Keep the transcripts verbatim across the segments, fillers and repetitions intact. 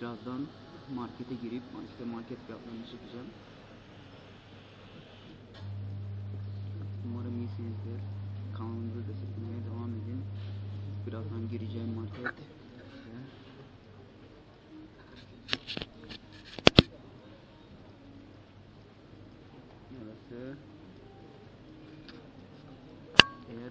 birazdan markete girip işte market fiyatlarını çekeceğim. Umarım iyisinizdir. Kanalımızı desteklemeye devam edin. Birazdan gireceğim market. Burası. Evet.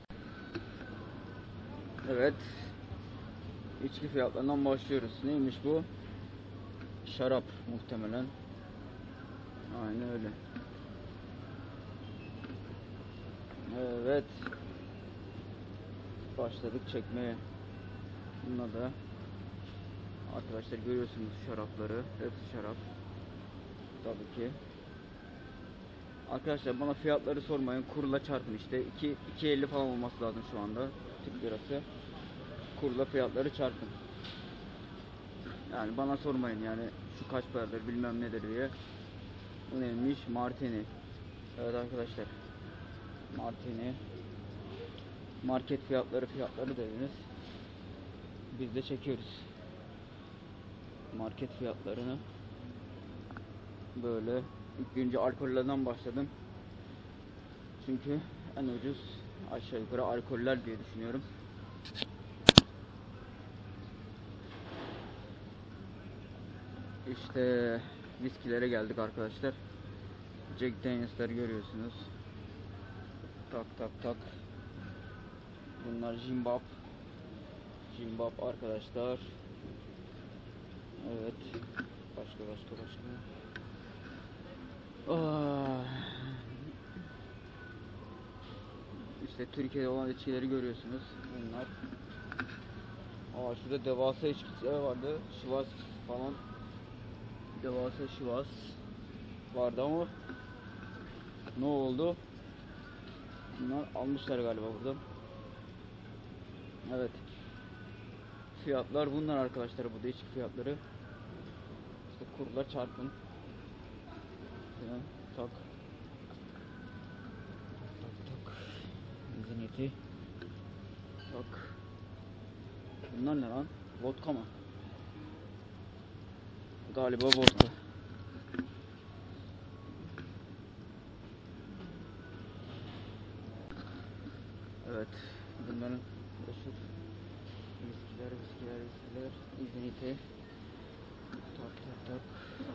Evet. İçki fiyatlarından başlıyoruz. Neymiş bu? Şarap muhtemelen. Aynen öyle. Evet. Başladık çekmeye. Bunda da arkadaşlar görüyorsunuz şarapları. Hepsi şarap. Tabii ki. Arkadaşlar bana fiyatları sormayın. Kurla çarpın işte. iki elli falan olması lazım şu anda. Türk lirası. Kurla fiyatları çarpın. Yani bana sormayın yani şu kaç paradır bilmem nedir diye. Bu neymiş? Martini. Evet arkadaşlar. Martini. Market fiyatları fiyatları dediniz. Biz de çekiyoruz. Market fiyatlarını. Böyle. İlk önce alkollerden başladım. Çünkü en ucuz aşağı yukarı alkoller diye düşünüyorum. İşte viskilere geldik arkadaşlar. Jack Daniels'ları görüyorsunuz. Tak tak tak. Bunlar Jimbap. Jimbap arkadaşlar. Evet. Başka başka başka. Ah. İşte Türkiye'de olan içkileri görüyorsunuz. Bunlar. Aa şurada devasa içkiler vardı. Şivas falan. Devasa Şivas vardı ama ne oldu? Bunlar almışlar galiba burada. Evet. Fiyatlar bunlar arkadaşlar, bu değişik fiyatları. İşte kurla çarpın. Şöyle, tak. Tak tak. Zineti. Tak. Bunlar ne lan? Vodka mı? Galiba vodka. Evet. Bunların meşhur viskiler, viskiler, viskiler. İzmir'te. Tak tak tak.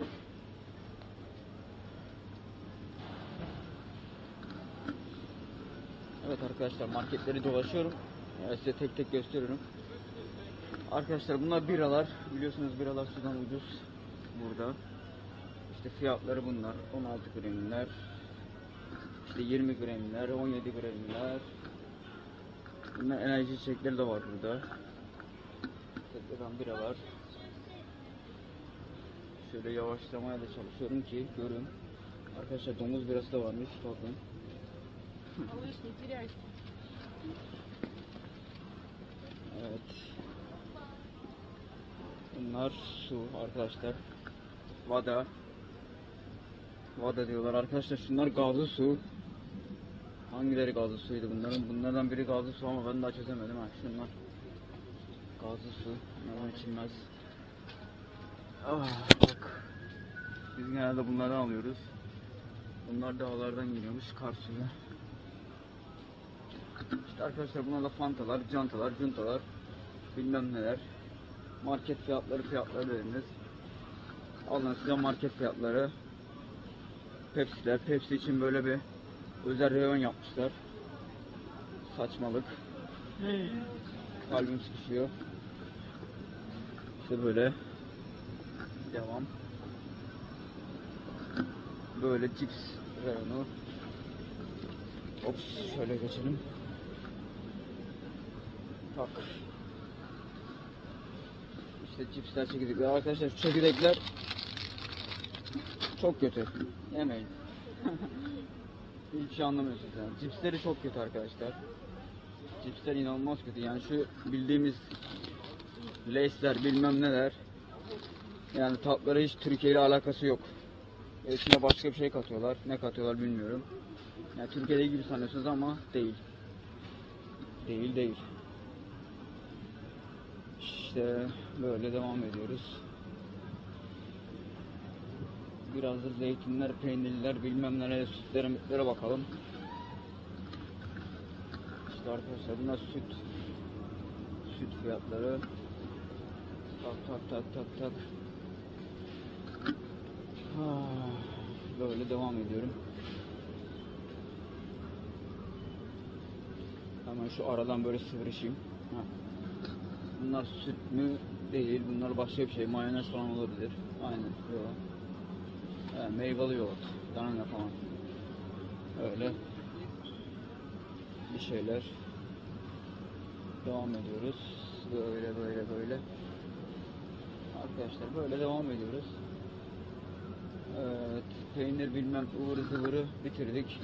Evet arkadaşlar, marketleri dolaşıyorum. Yani size tek tek gösteriyorum. Arkadaşlar bunlar biralar. Biliyorsunuz biralar sudan ucuz. Burada. İşte fiyatları bunlar. on altı gramlar. İşte yirmi gramlar, on yedi gramlar. Bunlar enerji içecekleri de var burada. Tekrardan biralar. Şöyle yavaşlamaya da çalışıyorum ki görün. Arkadaşlar domuz birası da varmış. Bakın. Evet. Bunlar su arkadaşlar. Vada. Vada diyorlar arkadaşlar. Şunlar gazlı su. Hangileri gazlı suydu bunların? Bunlardan biri gazlı su ama ben daha çözemedim ha. Şunlar gazlı su. Bunlardan içilmez. Ah bak. Biz genelde bunlardan alıyoruz. Bunlar dağlardan geliyormuş, kar suyu. İşte arkadaşlar bunlar da fantalar, cantalar, cuntalar, bilmem neler. Market fiyatları fiyatları dediniz. Alın size market fiyatları. Pepsi'ler, Pepsi için böyle bir özel reyon yapmışlar. Saçmalık. Kalbim sıkışıyor. İşte böyle. Devam. Böyle cips reyonu. Ops, şöyle geçelim. Bak. İşte cipsler, çekirdekler. Arkadaşlar şu çekirdekler çok kötü. Yemeyin. Hiçbir şey anlamıyorsunuz yani. Cipsleri çok kötü arkadaşlar. Cipsler inanılmaz kötü. Yani şu bildiğimiz Lay'sler bilmem neler. Yani tatları hiç Türkiye ile alakası yok. İçine başka bir şey katıyorlar. Ne katıyorlar bilmiyorum. Yani Türkiye'de gibi sanıyorsunuz ama değil. Değil değil. İşte böyle devam ediyoruz. Biraz da zeytinler, peynirler, bilmem nelere, sütlere, mütlere bakalım. İşte arkadaşlar bunlar süt. Süt fiyatları. Tak tak tak tak tak. Böyle devam ediyorum. Hemen şu aradan böyle sıvırışayım. Ha. Bunlar süt mü? Değil. Bunlar başka bir şey. Mayonez falan olabilir. Aynen. Yok. Yani meyveli yoğurt. Danone falan. Öyle. Bir şeyler. Devam ediyoruz. Böyle böyle böyle. Arkadaşlar böyle devam ediyoruz. Evet. Peynir bilmem ıvırı zıvırı bitirdik.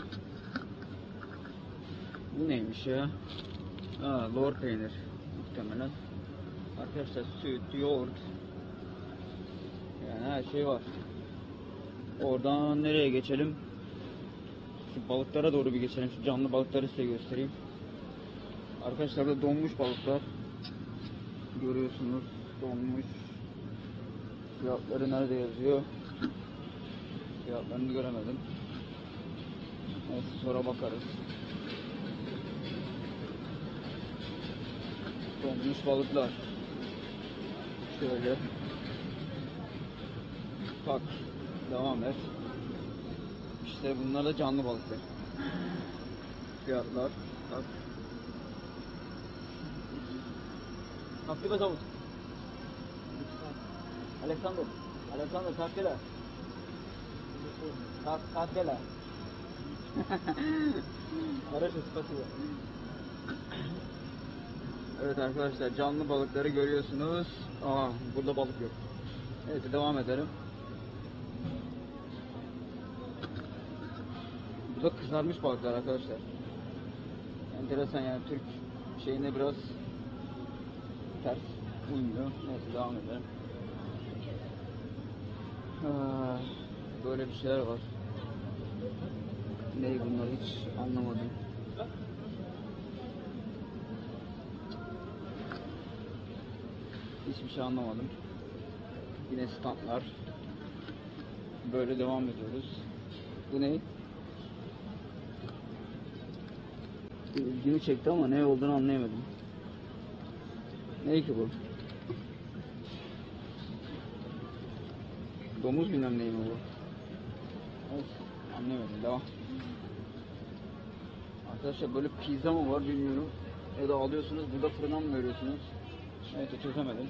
Bu neymiş ya? Aa, lor peynir muhtemelen. Arkadaşlar süt, yoğurt, yani her şey var. Oradan nereye geçelim? Şu balıklara doğru bir geçelim. Şu canlı balıkları size göstereyim. Arkadaşlar da donmuş balıklar. Görüyorsunuz, donmuş. Fiyatları nerede yazıyor? Fiyatlarını göremedim. Neyse sonra bakarız. Donmuş balıklar. Şöyle. Bak. Devam et. İşte bunlar da canlı balıklar. Fiyatlar. Bak. Kapı bazavut. Alexander. Alexander kaç kere? Kaç kaç kere? Хорошо, спасибо. Evet arkadaşlar, canlı balıkları görüyorsunuz. Aa, burada balık yok. Evet, devam edelim. Bu da kızarmış balıklar arkadaşlar. Enteresan yani, Türk şeyine biraz ters uymuyor. Neyse devam edelim. Aa, böyle bir şeyler var. Ney bunlar hiç anlamadım. Hiçbir şey anlamadım. Yine standlar. Böyle devam ediyoruz. Bu ne? İlgimi çekti ama ne olduğunu anlayamadım. Ne ki bu? Domuz bilmem ney mi bu? Evet, anlayamadım. Devam. Arkadaşlar böyle pizza mı var bilmiyorum. Ya da alıyorsunuz, burada fırına mı veriyorsunuz? Evet, çözemedim.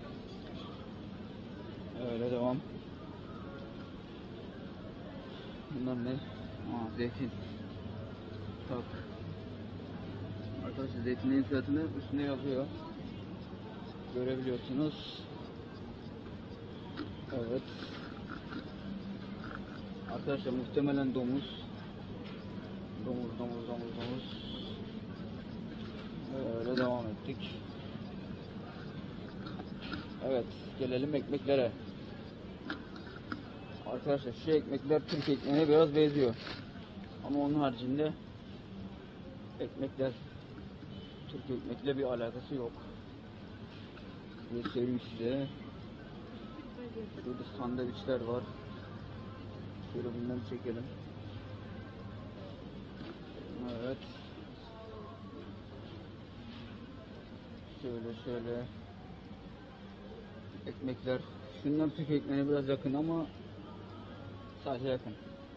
Öyle devam. Bunlar ne? Aa, zeytin. Tak. Arkadaşlar zeytinin fiyatını üstüne yazıyor. Görebiliyorsunuz. Evet. Arkadaşlar muhtemelen domuz. Domuz, domuz, domuz, domuz. Öyle devam ettik. Evet, gelelim ekmeklere. Arkadaşlar şu ekmekler Türk ekmeğine biraz benziyor. Ama onun haricinde ekmekler Türk ekmekle bir alakası yok. Göstereyim size. Burada sandviçler var. Şöyle bunları çekelim. Evet. Şöyle şöyle. Ekmekler. Şunlar Türk ekmeğine biraz yakın ama sadece yakın.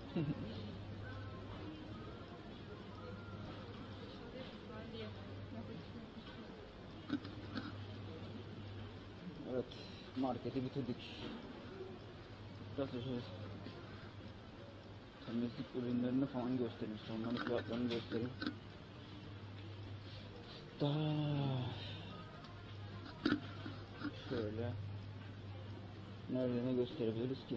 Evet, marketi bitirdik. Biraz da şöyle temizlik ürünlerini falan göstereyim. Onların fiyatlarını göstereyim. Daha şöyle nerede ne gösterebiliriz ki?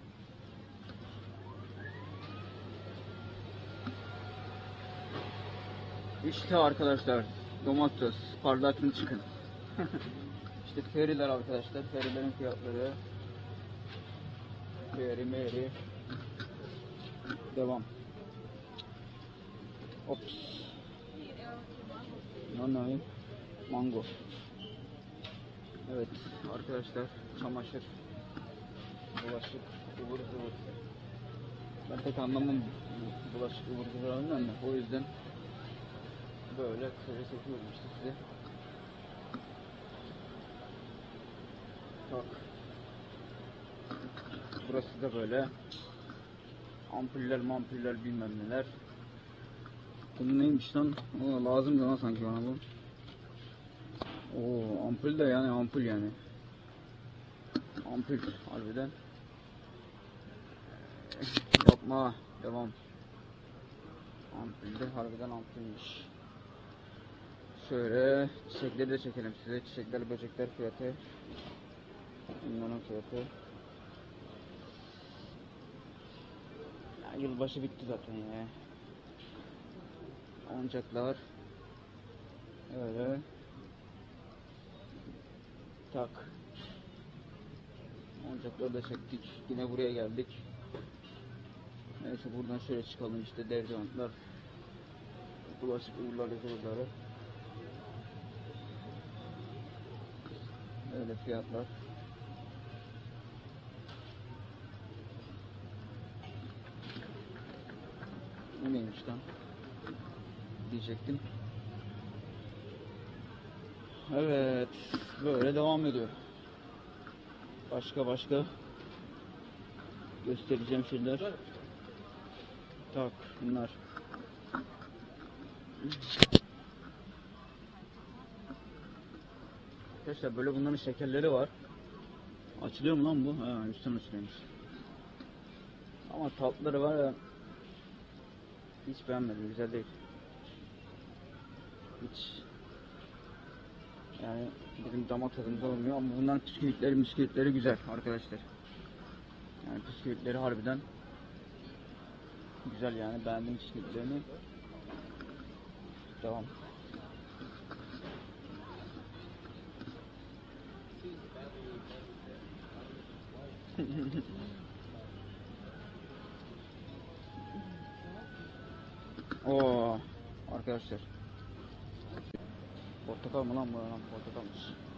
İşte arkadaşlar, domates, parlatın çıkın. İşte feriler arkadaşlar, ferilerin fiyatları. Feri meri. Devam. Ops. No no. Mango. Evet arkadaşlar, çamaşır. bulaşık ıvır zıvır. Ben pek anlamam bu bulaşık ıvır zıvırlarından da. O yüzden böyle kısaca çekiyorum işte size. Bak. Burası da böyle. Ampuller mampuller bilmem neler. Bu neymiş lan? O lazım da lan sanki bana bu. Oo, ampul de yani ampul yani. Ampul harbiden. Yapma. Devam. Ampul de harbiden ampulmüş. Şöyle çiçekleri de çekelim size. Çiçekler, böcekler fiyatı. Bunların fiyatı. Ya, yılbaşı bitti zaten ya. Oyuncaklar. Öyle. Tak. Oyuncakları da çektik. Yine buraya geldik. Neyse buradan şöyle çıkalım işte deodorantlar. Bulaşık ıvırları zıvırları. Öyle fiyatlar. Bu neymiş lan? Diyecektim. Evet, böyle devam ediyor. Başka başka göstereceğim şeyler. Tak, bunlar. Arkadaşlar böyle bunların şekerleri var. Açılıyor mu lan bu? Ha, üstten açılıyormuş. Ama tatları var ya. Hiç beğenmedim, güzel değil. Hiç. Yani bizim damak tadımız olmuyor ama bunların bisküvitleri bisküvitleri güzel arkadaşlar. Yani bisküvitleri harbiden güzel yani, beğendim bisküvitlerini. Devam. Oo arkadaşlar. Portakal mı lan bu? Lan portakalmış.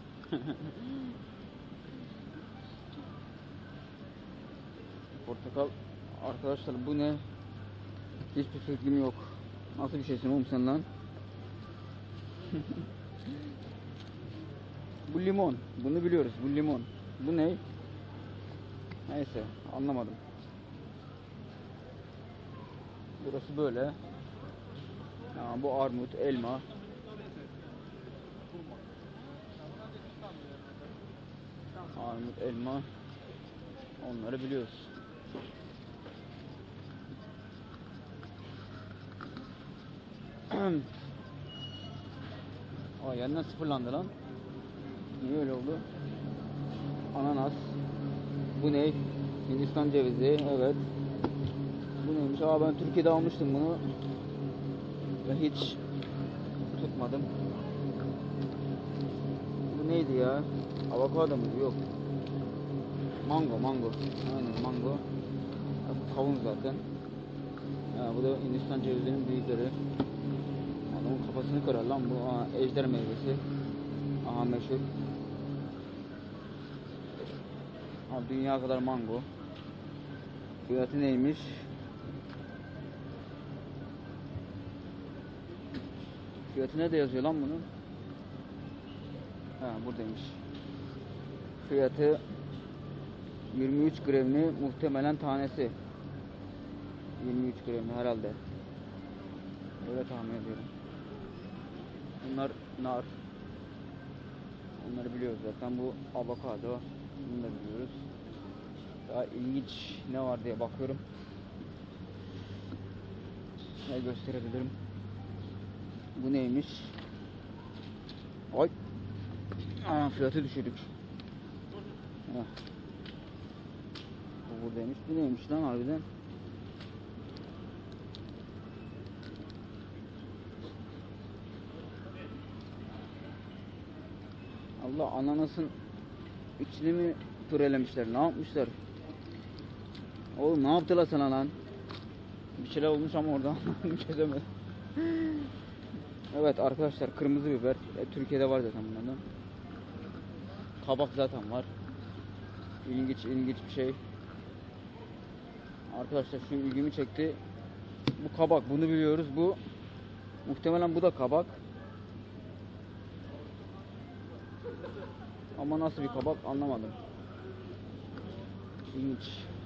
Portakal arkadaşlar, bu ne? Hiçbir fikrim yok. Nasıl bir şeysin oğlum sen lan? Bu limon. Bunu biliyoruz. Bu limon. Bu ne? Neyse anlamadım. Burası böyle. Ha, bu armut, elma. Armut, elma. Onları biliyoruz. Aa, yeniden sıfırlandı lan. Niye öyle oldu? Ananas. Bu ne? Hindistan cevizi. Evet. Bu neymiş? Aa, ben Türkiye'de almıştım bunu. Ve hiç tutmadım. Bu neydi ya? Avokado mu? Yok. Mango, mango. Aynen mango. Ya, bu kavun zaten. Ya, bu da Hindistan cevizinin büyükleri. Adamın kafasını kırar lan bu. Aa, ejder meyvesi. Aha meşhur. Aa, dünya kadar mango. Fiyatı neymiş? Fiyatı ne de yazıyor lan bunun? Ha, buradaymış. Fiyatı yirmi üç gramı, muhtemelen tanesi. yirmi üç gramı herhalde. Öyle tahmin ediyorum. Bunlar nar. Onları biliyoruz zaten. Bu avokado. Bunu da biliyoruz. Daha ilginç ne var diye bakıyorum. Ne gösterebilirim? Bu neymiş? Ay. Aa, fiyatı düşürdük. Heh. Bu buradaymış. Bu neymiş lan harbiden? Allah, ananasın içini mi pürelemişler? Ne yapmışlar? Oğlum ne yaptılar sana lan? Bir şeyler olmuş ama orada çözemedim. Evet arkadaşlar, kırmızı biber. E, Türkiye'de var zaten bunlardan. Kabak zaten var. İlginç ilginç bir şey. Arkadaşlar şu ilgimi çekti. Bu kabak, bunu biliyoruz. Bu muhtemelen bu da kabak. Ama nasıl bir kabak anlamadım. İlginç.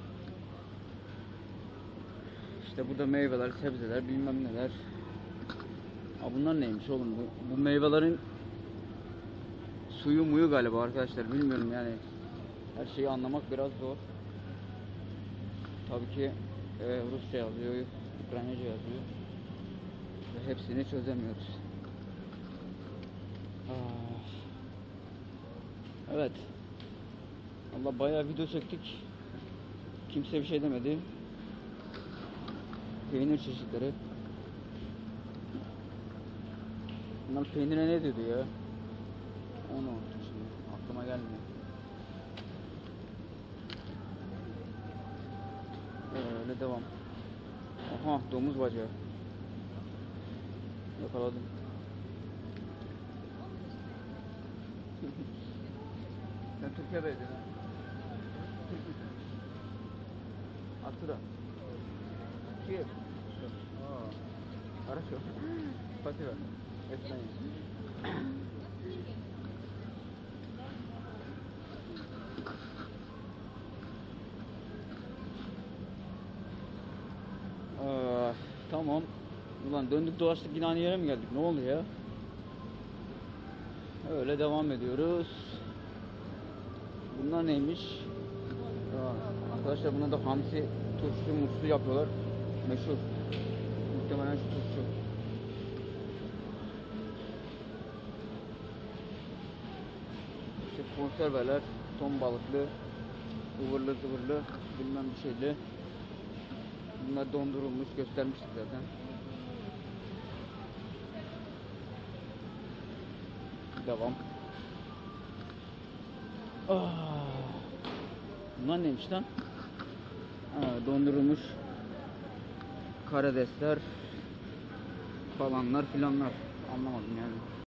İşte burada meyveler, sebzeler, bilmem neler. Aa, bunlar neymiş oğlum? Bu, bu meyvelerin suyu muyu galiba arkadaşlar. Bilmiyorum yani. Her şeyi anlamak biraz zor. Tabii ki e, Rusça yazıyor, Ukraynaca yazıyor. Ve hepsini çözemiyoruz. Ah. Evet. Allah bayağı video çektik. Kimse bir şey demedi. Peynir çeşitleri. Bunlar peynire ne dedi ya? Onu unuttum şimdi. Aklıma gelmiyor. Öyle devam. Aha, domuz bacağı. Yakaladım. Sen Türkiye'de yedin ha? Türk müsün? Откуда? Kiev. Aa, хорошо. Спасибо. Это Aa, tamam. Ulan döndük dolaştık yine aynı yere mi geldik? Ne oldu ya? Öyle devam ediyoruz. Bunlar neymiş? Aa, arkadaşlar buna da hamsi turşu muslu yapıyorlar. Meşhur. Muhtemelen şu turşu. İşte konserveler, ton balıklı, ıvırlı zıvırlı, bilmem bir şeyli. Bunlar dondurulmuş, göstermiştik zaten. Devam. Ah. Bunlar neymiş lan? Ha, dondurulmuş karidesler falanlar filanlar. Anlamadım yani.